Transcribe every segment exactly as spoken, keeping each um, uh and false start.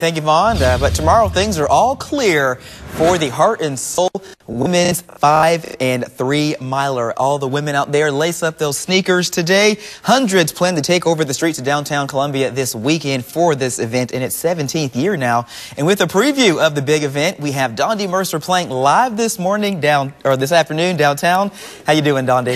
Thank you, Vaughn. Uh, but tomorrow things are all clear for the Heart and Soul Women's five and three miler. All the women out there lace up those sneakers today. Hundreds plan to take over the streets of downtown Columbia this weekend for this event in its seventeenth year now. And with a preview of the big event, we have Dawndy Mercer playing live this morning down or this afternoon downtown. How you doing, Dawndy?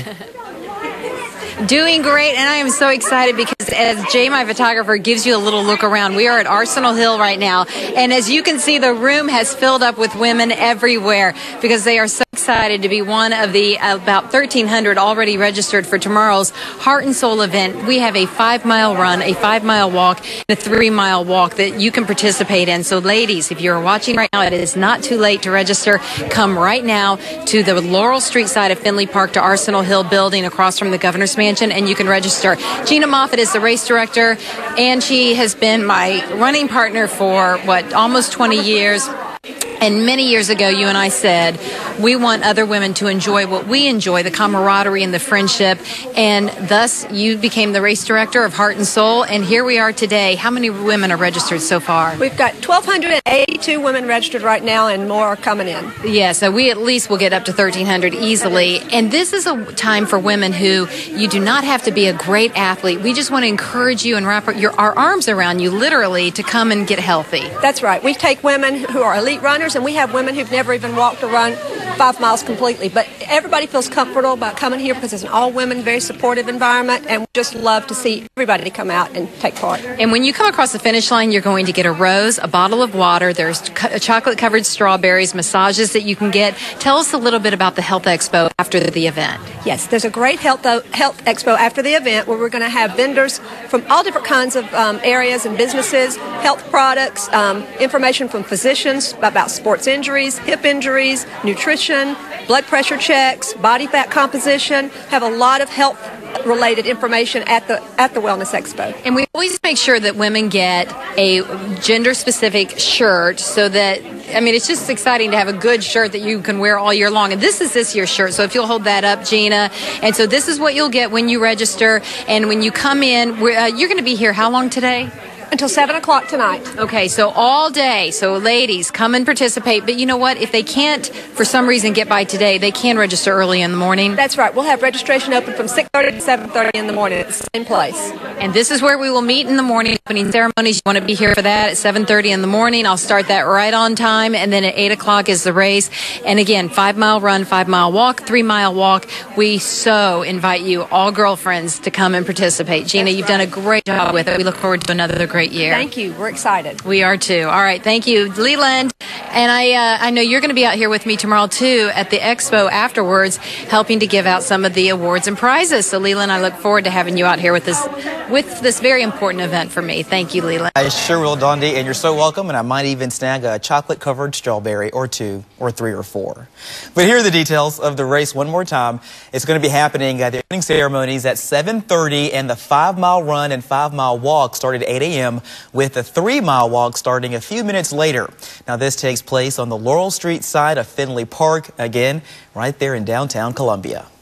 Doing great, and I am so excited because as Jay, my photographer, gives you a little look around, we are at Arsenal Hill right now, and as you can see, the room has filled up with women everywhere because they are so excited to be one of the about thirteen hundred already registered for tomorrow's Heart and Soul event. We have a five-mile run, a five-mile walk, and a three-mile walk that you can participate in. So, ladies, if you're watching right now, it is not too late to register. Come right now to the Laurel Street side of Finley Park to Arsenal Hill building across from the Governor's Mansion, and you can register. Gina Moffat is the race director, and she has been my running partner for, what, almost twenty years. And many years ago, you and I said, we want other women to enjoy what we enjoy, the camaraderie and the friendship. And thus, you became the race director of Heart and Soul. And here we are today. How many women are registered so far? We've got one thousand two hundred eighty-two women registered right now, and more are coming in. Yeah, so we at least will get up to thirteen hundred easily. And this is a time for women who you do not have to be a great athlete. We just want to encourage you and wrap your, our arms around you, literally, to come and get healthy. That's right. We take women who are elite runners, and we have women who've never even walked or run five miles completely. But everybody feels comfortable about coming here because it's an all-women, very supportive environment, and we just love to see everybody come out and take part. And when you come across the finish line, you're going to get a rose, a bottle of water, there's chocolate-covered strawberries, massages that you can get. Tell us a little bit about the Health Expo after the event. Yes, there's a great health, health expo after the event where we're going to have vendors from all different kinds of um, areas and businesses, health products, um, information from physicians about sports injuries, hip injuries, nutrition, blood pressure checks, body fat composition, have a lot of health related information at the at the Wellness Expo. And we always make sure that women get a gender specific shirt so that, I mean, it's just exciting to have a good shirt that you can wear all year long. And this is this year's shirt. So if you'll hold that up, Gina. And so this is what you'll get when you register. And when you come in, we're, uh, you're going to be here how long today? Until seven o'clock tonight. Okay, so all day. So ladies, come and participate. But you know what? If they can't, for some reason, get by today, they can register early in the morning. That's right. We'll have registration open from six thirty to seven thirty in the morning at the same place. And this is where we will meet in the morning. Opening ceremonies. You want to be here for that at seven thirty in the morning. I'll start that right on time. And then at eight o'clock is the race. And again, five-mile run, five-mile walk, three-mile walk. We so invite you, all girlfriends, to come and participate. Gina, That's you've right. done a great job with it. We look forward to another great year. Thank you. We're excited. We are too. All right. Thank you, Leland. And I uh, I know you're going to be out here with me tomorrow too at the expo afterwards, helping to give out some of the awards and prizes. So Leland, I look forward to having you out here with this with this very important event for me. Thank you, Leland. I sure will, Dawndy, and you're so welcome. And I might even snag a chocolate-covered strawberry or two or three or four. But here are the details of the race one more time. It's going to be happening at the opening ceremonies at seven thirty, and the five-mile run and five-mile walk start at eight a m with the three-mile walk starting a few minutes later. Now, this takes place on the Laurel Street side of Finley Park, again, right there in downtown Columbia.